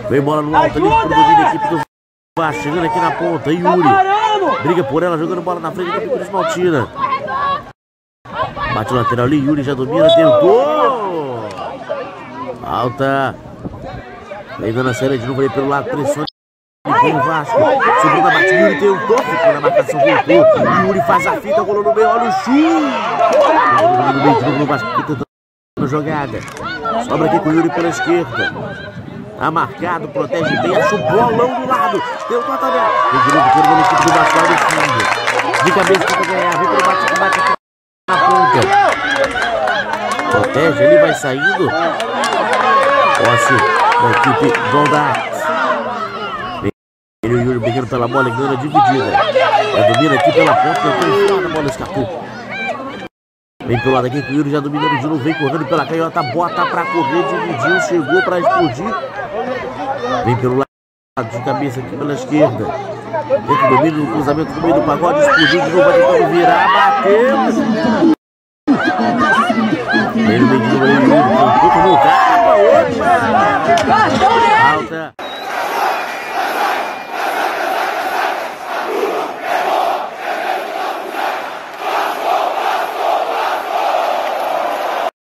Vem bola no alto ali pro domínio da equipe do Vasco. Chegando aqui na ponta. Yuri briga por ela, jogando bola na frente da equipe do Esmaltina. Bate o lateral ali. Yuri já domina, tentou. Alta. Vem dando a série de novo ali pelo lado. Pressiona o Vasco. Subindo a bate. Yuri tentou. Ficou na marcação, voltou. Yuri faz a fita, rolou no meio. Olha o chute. No meio de novo no Vasco. Tentando a jogada. Sobra aqui com o Yuri pela esquerda. Tá marcado, protege bem, acha o bolão do lado. Deu uma tabela. Vem de novo, pelo equipe do Vasco lá no fundo. De cabeça tenta ganhar, vem pelo bate aqui na ponta. Protege, ele vai saindo. Posse da equipe Vondax. Ele e o Yuri brigando pela bola, ganhando a dividida. Ele domina aqui pela ponta, tentou enfiar, a bola escapou. Vem pelo lado aqui, o Yuri já dominando de novo, vem correndo pela canhota, bota pra correr, dividiu, chegou pra explodir. Vem pelo lado de cabeça aqui pela esquerda. Dentro do domínio, no cruzamento no meio do pagode, explodiu de novo, vai tentando virar, bateu. Vem no meio de novo, ele tentou no carro, opa!